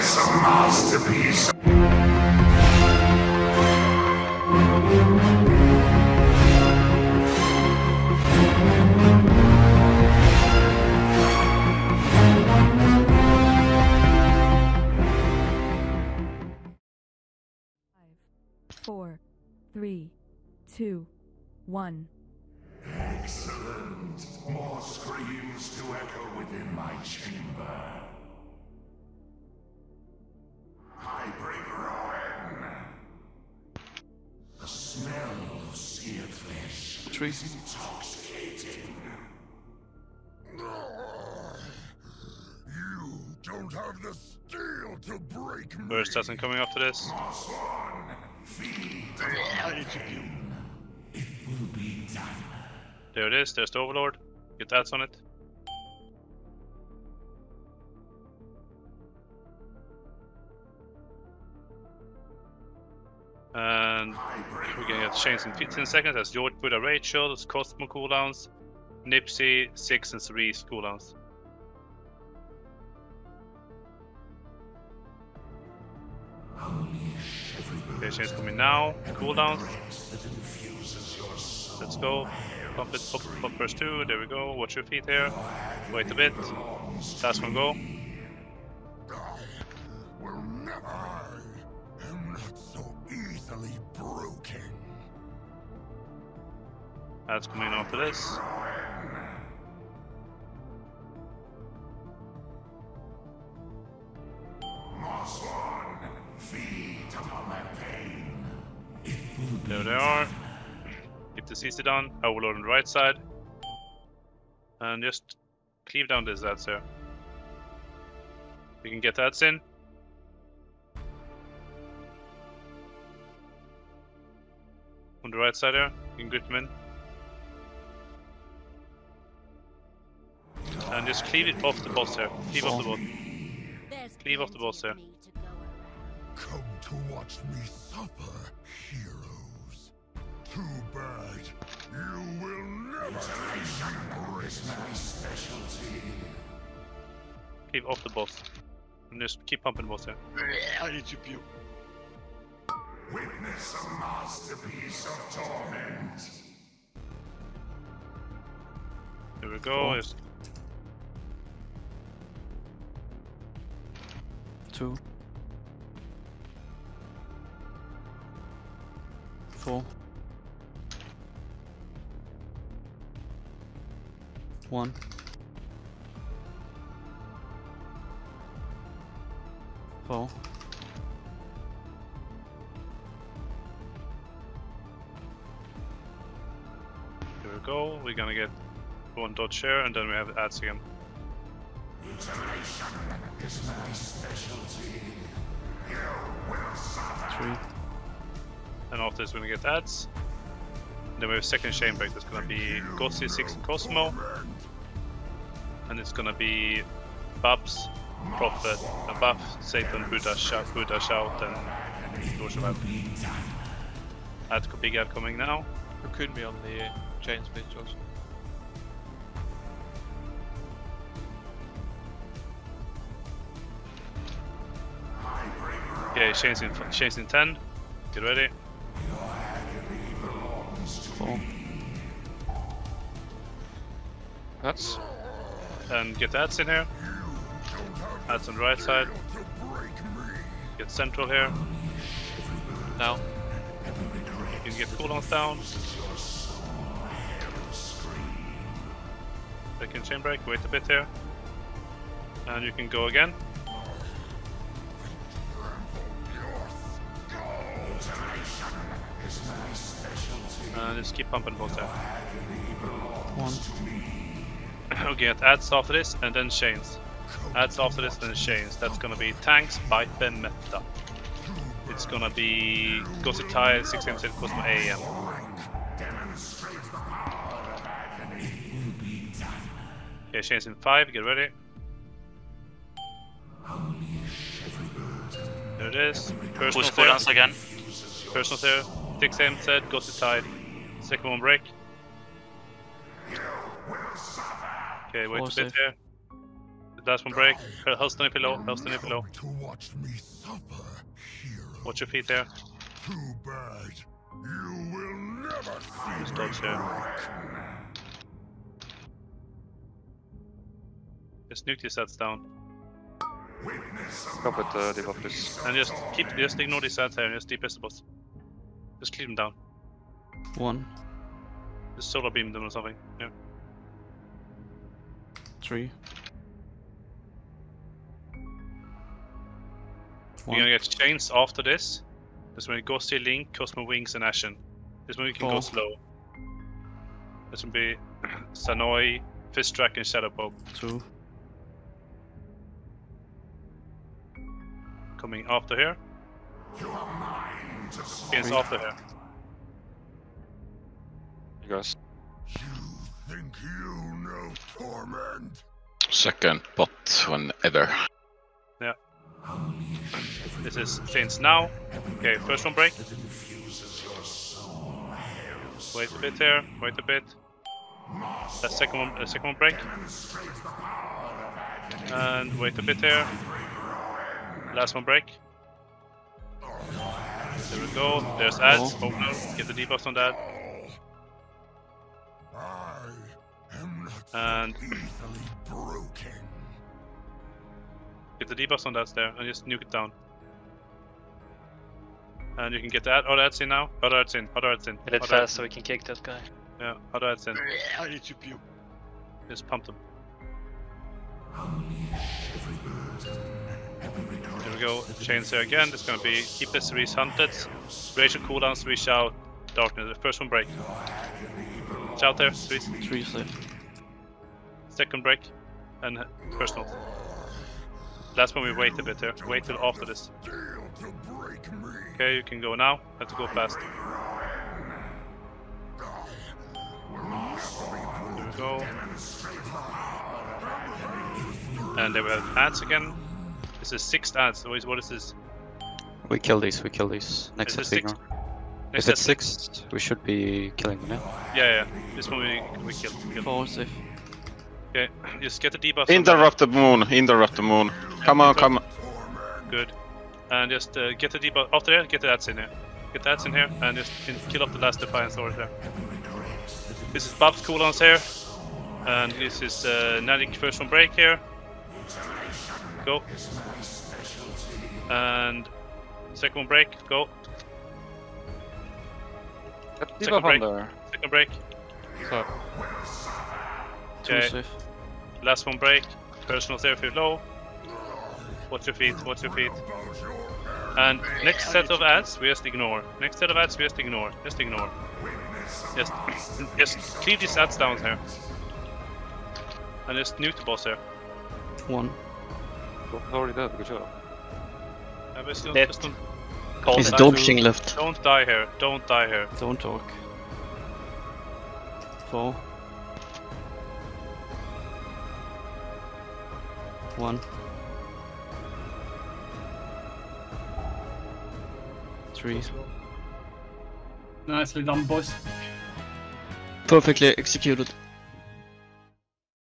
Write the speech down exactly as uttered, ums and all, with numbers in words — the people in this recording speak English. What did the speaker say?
Witness a masterpiece. Four, three, two, one. Excellent. More screams to echo within my chamber. I bring ruin. The smell of seared flesh Tree. is intoxicating. You don't have the steel to break me. Burst doesn't coming after this. Moss one, feed the pain. It will be done. There it is, there's the Overlord. Get that on it. And we're gonna get chains in fifteen seconds. That's George Buddha Rachel, it's Cosmo cooldowns, Nipsey, six and Cerise cooldowns. Okay, chains coming now. Cooldowns. Let's go. Pump it, pump, pump first two. There we go. Watch your feet here. Wait a bit. That's gonna go. Will never. I am not so easily broken. That's coming after this. Moss one, feed upon my pain. It will be There they are. Keep the C C down. Overlord on the right side. And just cleave down this ads here. We can get ads in. On the right side here, you can grip them in. And just cleave it off the boss here. Cleave off the boss. Cleave off the boss here. come to watch me suffer, heroes. Too bad. You will never embrace my specialty. Cleave off the boss. And just keep pumping the boss here. I need to puke. Witness a masterpiece of torment. There we go. Four. Just Two. Four. One. Four. Here we go. We're gonna get one dodge here, and then we have ads again. Mutilation is my specialty. You will suffer. Three. And after this, we're gonna get ads. Then we have second chain break. That's gonna be Gossi, Six, and Cosmo. And it's gonna be Babs, Prophet, and Buff, Satan, Buddha, Shout, Buddha, Shout, and Lord of Ad. Ad, big ad coming now. It could be on the uh, chain split also. Okay, chains in, chains in ten. Get ready. Four. That's And get ads in here. Ads on the right side. Get central here. now. You can get cooldowns down. Second chain break, wait a bit here. And you can go again. And just keep pumping both there. One. Okay, get ads after this and then chains. Ads after this and then chains. That's gonna be tanks, bite, Ben, meta. It's gonna be Ghost Tile, six M set, Cosmo A M. Okay, chains in five, get ready. There it is. Personal Push cooldowns here. again. Personal here. six M set, Ghost Tide. Second one break. Okay, wait Four a bit safe. here. Last one break. Helston if below. Helston if below. To watch me suffer, hero. Watch your feet there. Too bad. You will never see Just me dodge there. broken. Just nuke these ads down. Stop with uh, debuff this. And just keep just ignore these ads here and just D P S the boss. Just clear them down. One. Just solar beam them or something. Yeah. Three. We're gonna get chains after this. This when it goes to Link, Cosmo Wings, and Ashen. This one we can go Four. slow. This will be Sanoi, Fistrak, and Shadow Pope Two. coming after here. You are mine to slay. Chains after here. You guys. You think you know torment? Second bot whenever. Yeah. This is chains now. Okay, first one break. Wait a bit here. Wait a bit. That second one. Uh, second one break. And wait a bit here. Last one break. There we go. There's ads. Oh no. Get the debuffs on that. I am not And easily broken. get the debuffs on that there and just nuke it down. And you can get that. Other ads in now. Other ads in. Other ads in. Get it Other ads- fast so we can kick that guy. Yeah. Other ads in. I need to puke. Just pump them. There we go. Chains there again. This is gonna be keep the series hunted. Racial cooldowns. Reach out. Darkness. The first one break. Reach out there. Series. Three left. Second break. And personal. Last one we wait a bit here. Wait till after this. Deal to break me. Okay, you can go now. Have to go fast. There we go. And there we have ads again. This is six ads. What is, what is this? We kill these, we kill these. Next Is to it six? Signor. Next If it's set six, we should be killing them, yeah? Yeah, yeah. This one we, we kill. kill. Four safe. Okay, just get the debuffs. on Interrupt the moon, interrupt the moon. Come on, come on. that. Good. And just uh, get the debuff. After that, get the ads in here. Get the ads in here and just in, kill off the last Defiance Sword there. This is Bob's cooldowns here. And this is uh, Nadik first one break here. Go. And second one break. Go. Get Second debuff break. on there. Second break. So, Two Okay. safe. Last one break. Personal there if you're low. Watch your feet. Watch your feet. And next set of ads we just ignore. Next set of ads we just ignore. Just ignore. Just, just cleave these ads down here. And just nuke the boss here. One. it's already dead. Good job. Uh, but still, Dead. just don't, Call He's it. dodging left. don't die here. Don't die here. Don't talk. Four. One. Three. Nicely done, boys. Perfectly executed.